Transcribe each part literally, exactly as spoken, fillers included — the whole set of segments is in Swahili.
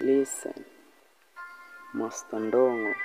Listen, Master Ndongo.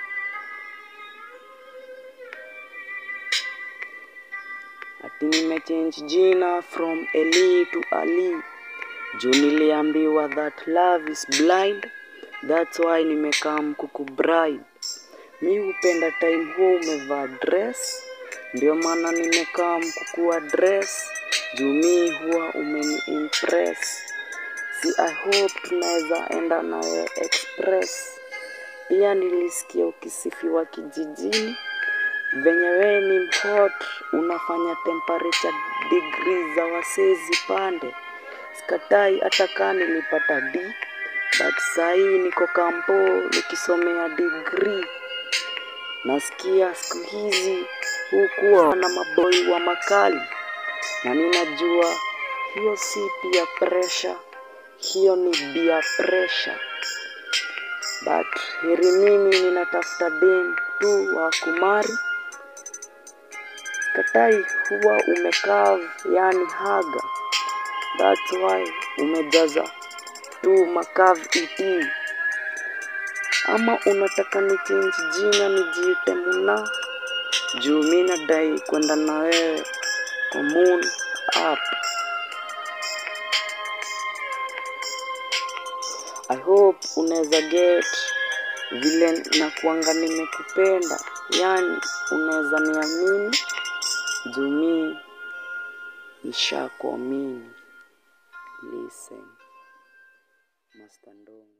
Ati nimechange jina from Eli to Ali. Juu niliambiwa that love is blind. That's why nimekam kukubride. Mi hupenda time huu umevaa dress. Ndio maana nimekam kukuaddress. Juu mi huwa umeni impress. Si I hope tunaweza enda nawe express. Pia nilisikia ukisifiwa kijijini. Venye we ni hot, unafanya temperature degrees za wasezi pande. Sikatai hata kaa nilipata D, but sahi niko kampo nikisomea degree. Nasikia siku hizi hukuwa na maboy wa makali. Na ninajua hiyo si peer pressure, hiyo ni beer pressure. But heri mimi ninatafuta dem tu wa kumari. Katai huwa umekav, yani haga. That's why umejaza tu makav iti. Ama unataka ni change jina nijiite Muna. Juu mi nadai kwenda na wewe kwa moon up. I hope unaweza get vile na kuanga nimekupenda. Yani unaweza niamini. Juu mi nishakuamini. Listen, Master Ndongo.